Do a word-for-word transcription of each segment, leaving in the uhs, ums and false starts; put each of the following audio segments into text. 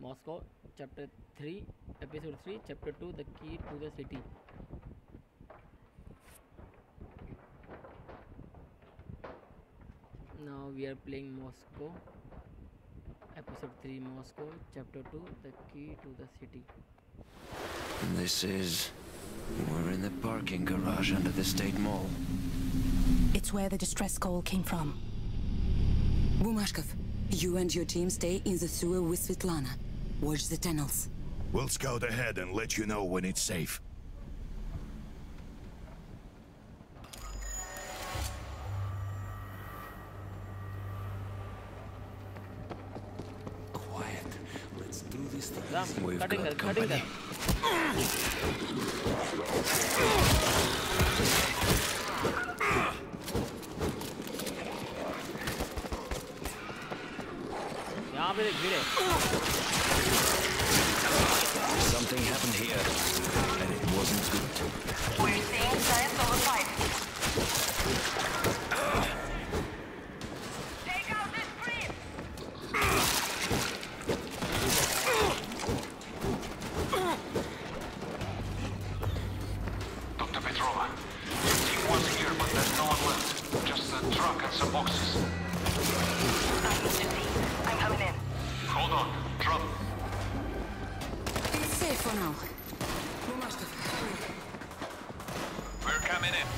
Moscow, chapter three, episode three, chapter two, the key to the city. Now we are playing Moscow, episode three, Moscow, chapter two, the key to the city. This is... we're in the parking garage under the State Mall. It's where the distress call came from. Bumashkov, you and your team stay in the sewer with Svetlana. Watch the tunnels. We'll scout ahead and let you know when it's safe. Quiet. Let's do this thing. Ram, We've cutting got that, cutting company. that. यहाँ पे देख भिड़े. Something happened here, and it wasn't good. We're seeing signs of a fight. Take out this creep! Doctor Petrova, your team was here, but there's no one left. Just a truck and some boxes. I need to see. I'm coming in. Hold on. Drop. It's safe for now. Bumashkov, hurry. We're coming in.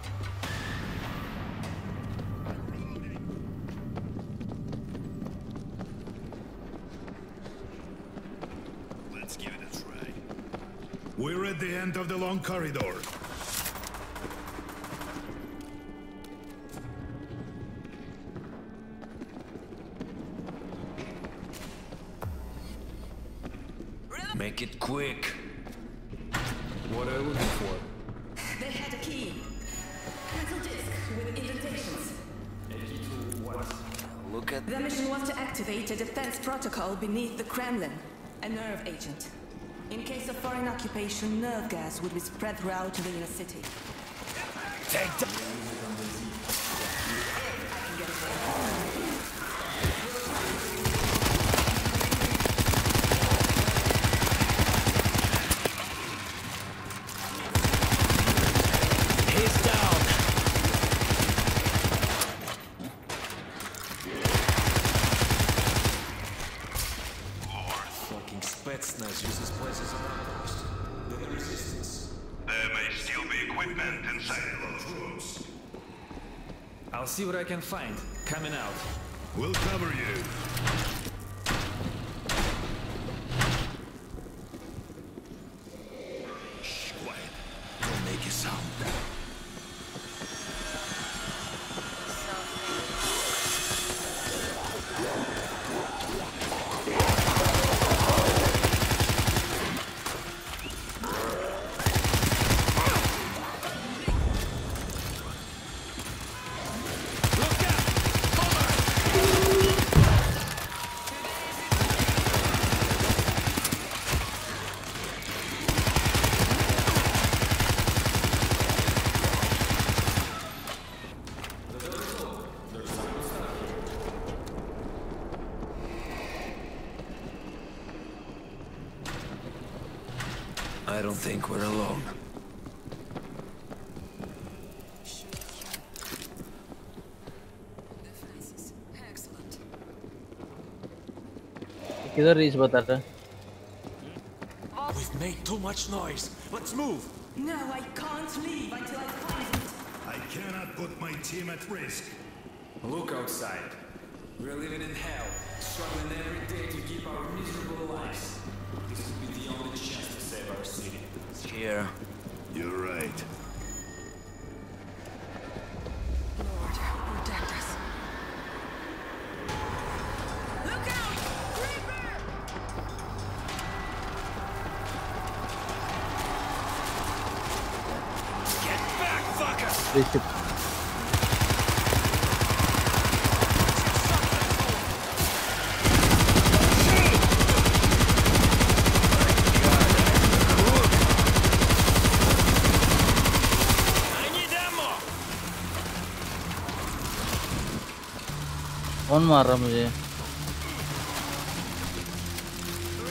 Let's give it a try. We're at the end of the long corridor. Make it quick. What are you looking for? They had a key. Metal disc with indentations. A key to what? Look at... The mission was to activate a defense protocol beneath the Kremlin. A nerve agent. In case of foreign occupation, nerve gas would be spread throughout the inner city. Take the... Spetsnaz uses places of outpost. Then the resistance. There may still be equipment inside those rooms. I'll see what I can find. Coming out. We'll cover you. Shh, quiet. Don't make a sound. I don't think we're alone. Excellent. किधर reach बता रहा? We've made too much noise. Let's move. No, I can't leave until I find it. I cannot put my team at risk. Look outside. We're living in hell, struggling every day to keep our miserable lives. This could be the only chance to save our city. Here. You're right. Lord, protect us. Look out! Creeper! Get back, fucker! कौन मार रहा मुझे?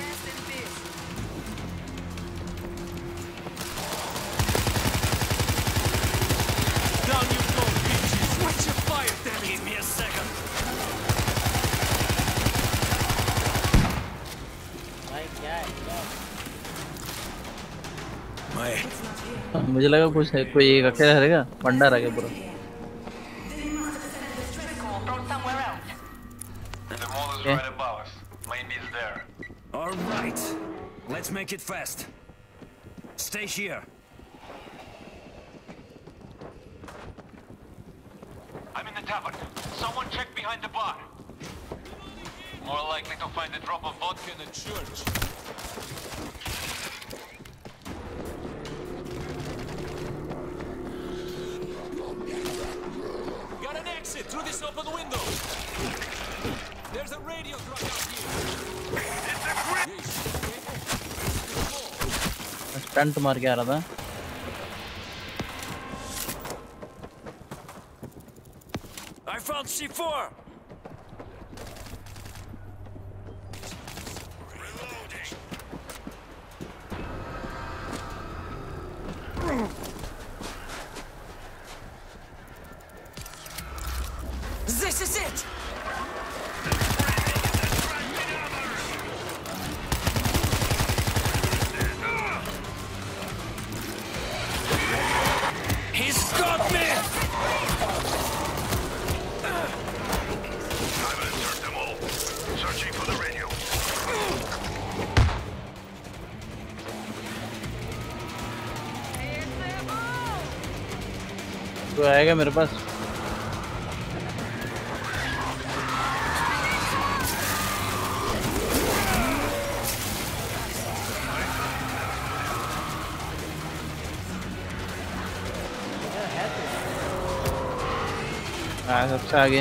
मुझे लगा कुछ है, कोई एक अकेला रहेगा, भंडार आ गया पूरा। The mall is right above us. Maybe it's there. All right. Let's make it fast. Stay here. I'm in the tavern. Someone check behind the bar. More likely to find a drop of vodka in a church. Got an exit through this open window. There's a radio truck out here. Stunt मार के आ रहा था। I found C four. This is it! He's got me! I've searched them all. Searching for the radio. तो आएगा मेरे पास। हाँ सबसे आगे।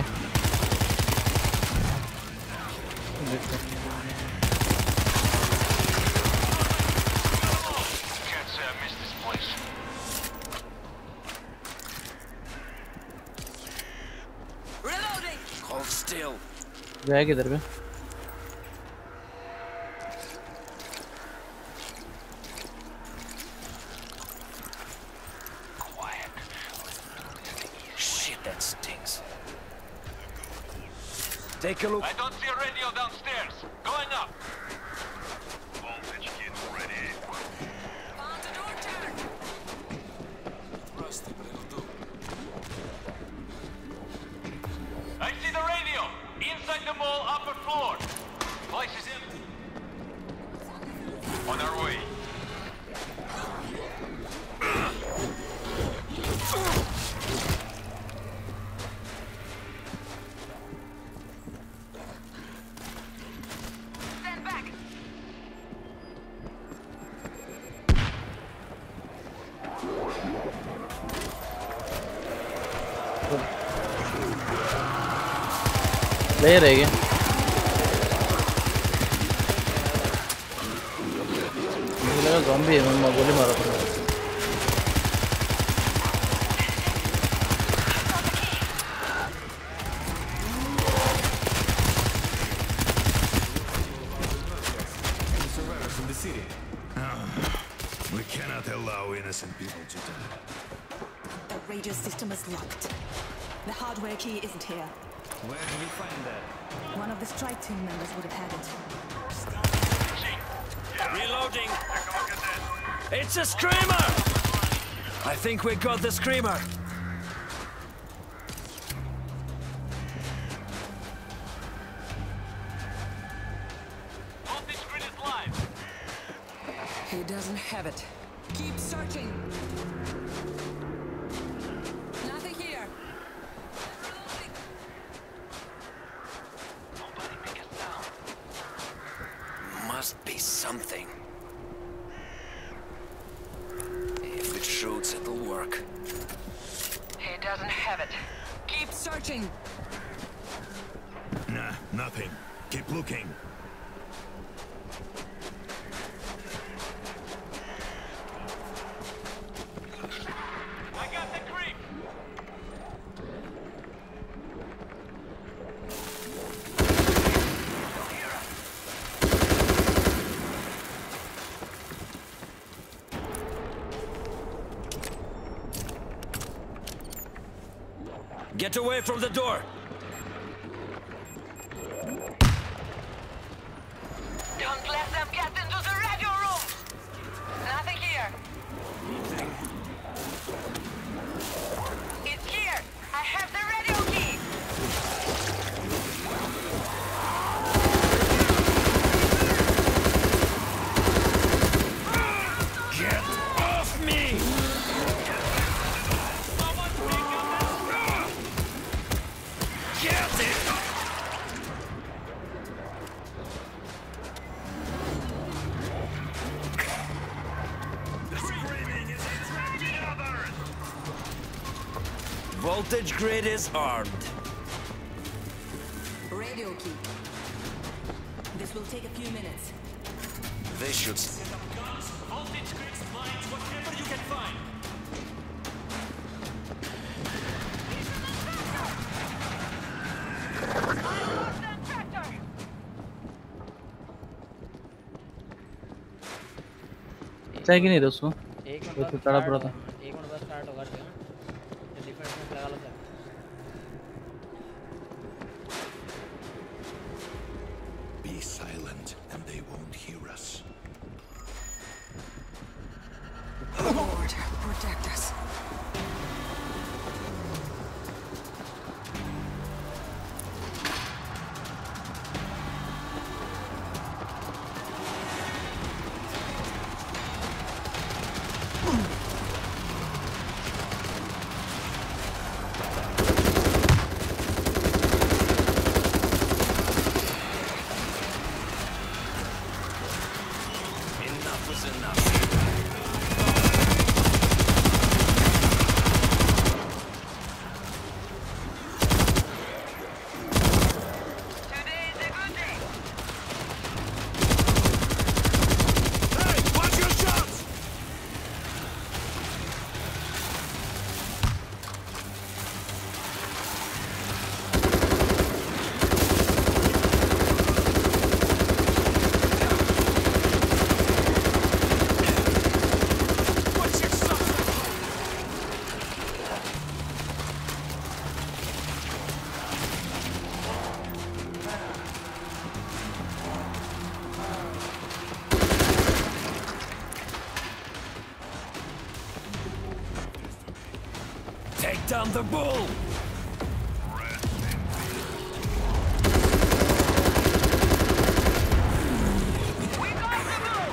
Can't say I missed this place. Reloading! Hold still. जाए किधर पे? Quiet. Shit, that stinks. Take a look. I don't see a radio downstairs. Going up. Voltage kit ready. Found an order! Rusty, but it'll do. I see the radio. Inside the mall, upper floor. Place is empty. On our way. Stand back. ले रहेगी। मुझे लगा zombie है, मैं गोली मारा था। Survivors in the city. We cannot allow innocent people to die. The radio system is locked. The hardware key isn't here. Where did we find that? One of the strike team members would have had it. Reloading. It's a screamer! I think we got the screamer. Voltage grid is live. He doesn't have it. Keep searching. Nothing here. Nobody make a sound. Must be something. If it shoots, it'll work. He doesn't have it. Keep searching. Nah, nothing. Keep looking. I got the creep. Get away from the door! Don't let them get into the radio room. Nothing here. voltage grid is armed. Radio key. This will take a few minutes. They should. Set up guns, voltage grids, lines, whatever you can find. चाहिए कि नहीं दोस्तों? एक minute वो बाद तो तड़ा start पड़ा था। होगा, एक मिनट बाद स्टार्ट होगा तो डिफेंस में लगा लो sir. Be silent, and they won't hear us. Lord, protect us. Enough is enough. Today is a good day. Hey, watch your shots! Take down the bull! We got the move.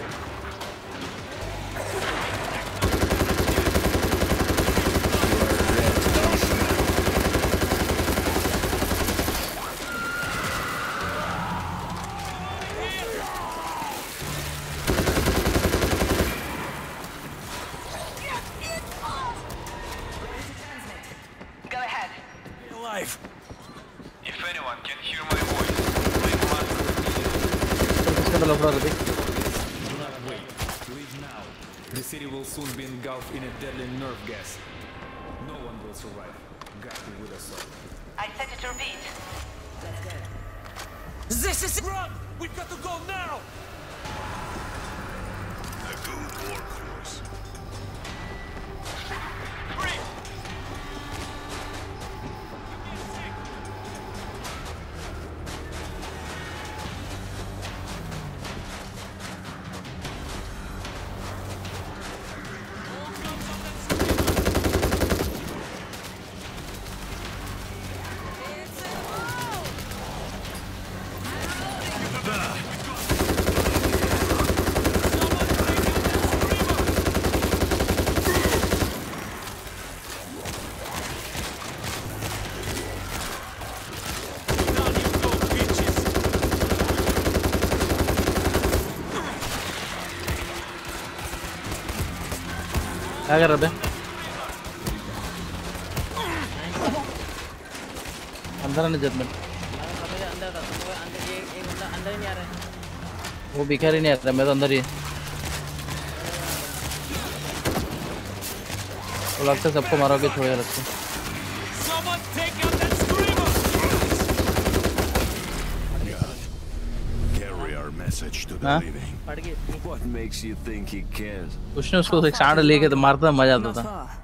Go ahead. Alive! If anyone can hear my voice, bring one. किसका तो लफड़ा था भाई? Wait, leave now. The city will soon be engulfed in a deadly nerve gas. No one will survive. God be with us all. I set it to repeat. This is Run! We've got to go now! A good workhorse. Free! क्या कर रहे थे? अंदर आने जब में अंदर अंदर था तो वो अंदर ये एक बंदा अंदर ही नहीं आ रहा है। वो भिखारी नहीं आ रहा, मैं तो अंदर ही है। तो लगता है सबको मारो के छोड़े रखते। Someone take out that screamer! Carry our message to the Huh? living. पड़ गई। What makes you think he cares? कुछ नहीं, उसको एक सांड लेके तो मारता मजा आता था।